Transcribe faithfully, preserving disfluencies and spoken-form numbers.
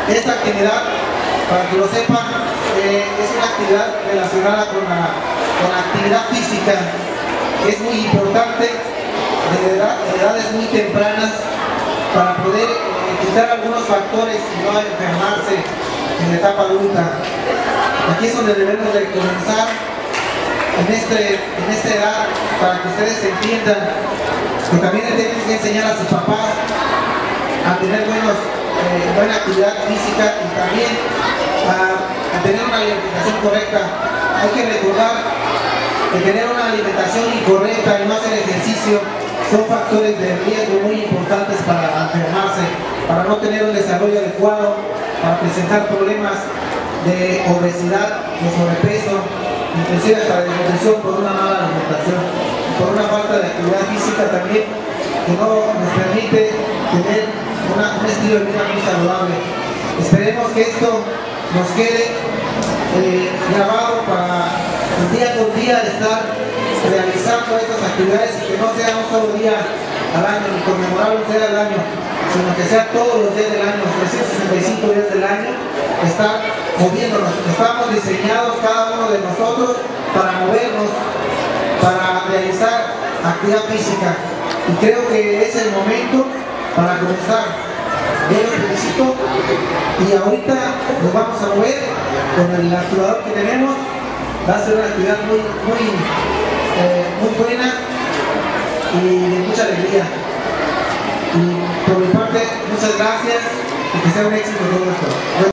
Esta actividad, para que lo sepan, eh, es una actividad relacionada con la, con la actividad física. Es muy importante de, edad, de edades muy tempranas para poder eh, quitar algunos factores y no enfermarse en la etapa adulta. Aquí es donde debemos de comenzar en, este, en esta edad, para que ustedes entiendan que también tienen que enseñar a sus papás a tener buenos, eh, buena actividad física y también a, a tener una alimentación correcta. Hay que recordar que tener una alimentación incorrecta y no hacer ejercicio son factores de riesgo muy importantes para enfermarse, para no tener un desarrollo adecuado, para presentar problemas de obesidad, de sobrepeso, inclusive hasta de desnutrición por una mala alimentación, por una falta de actividad física también, que no nos permite tener una, un estilo de vida muy saludable. Esperemos que esto nos quede eh, grabado para el día con día estar realizando estas actividades y que no sea un solo día al año, ni conmemorar un día al año, sino que sea todos los días del año, los trescientos sesenta y cinco días del año, estar moviéndonos. Estamos diseñados cada uno de nosotros para movernos, para realizar actividad física, y creo que es el momento para comenzar. Yo los felicito y ahorita nos vamos a mover con el activador que tenemos. Va a ser una actividad muy, muy, eh, muy buena y de mucha alegría. Y por mi parte, muchas gracias y que sea un éxito todo esto.